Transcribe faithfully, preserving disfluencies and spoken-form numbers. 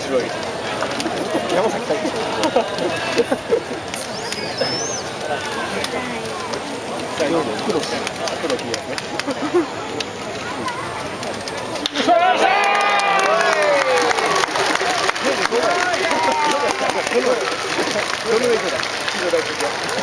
白い。山崎大輝。最後の黒木、黒木ですね。どの上だ？